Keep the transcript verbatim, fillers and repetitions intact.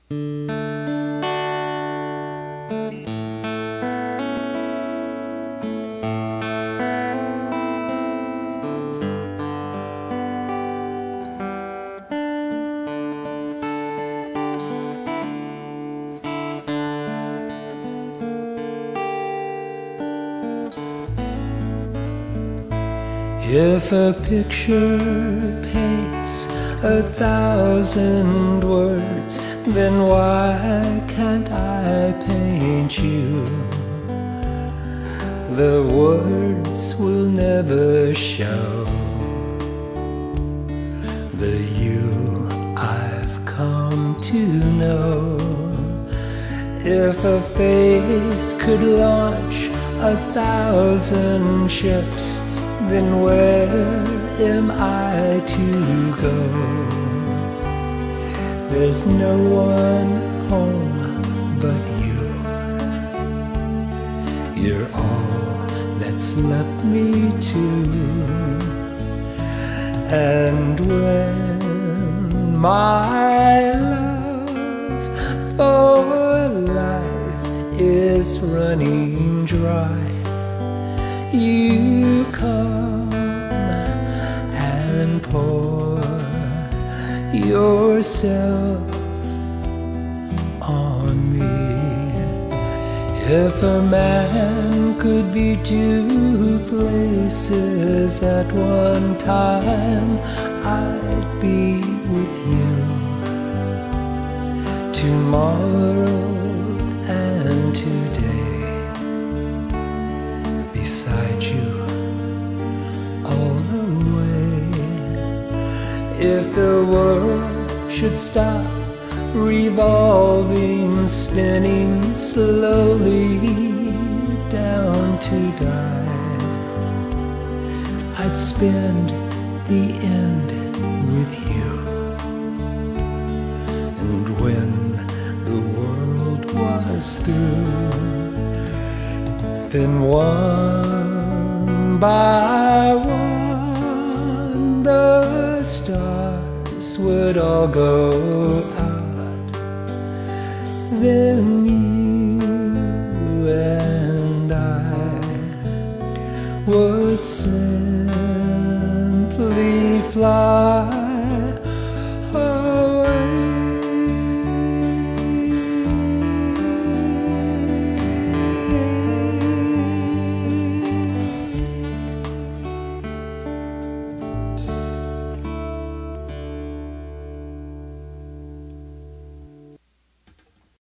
If a picture paints a thousand words, then why can't I paint you? The words will never show the you I've come to know. If a face could launch a thousand ships, then where am I to go? There's no one home but you. You're all that's left me to. And when my love for life is running dry, you come and pour yourself on me. If a man could be two places at one time, I'd be with you tomorrow and today, beside you all the way. If the world should stop revolving, spinning slowly down to die, I'd spend the end with you. And when the world was through, then one by one the stars would all go out. Then you and I would say